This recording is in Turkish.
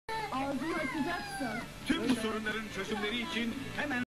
Ağzını açacaksın. Tüm bu sorunların çözümleri için hemen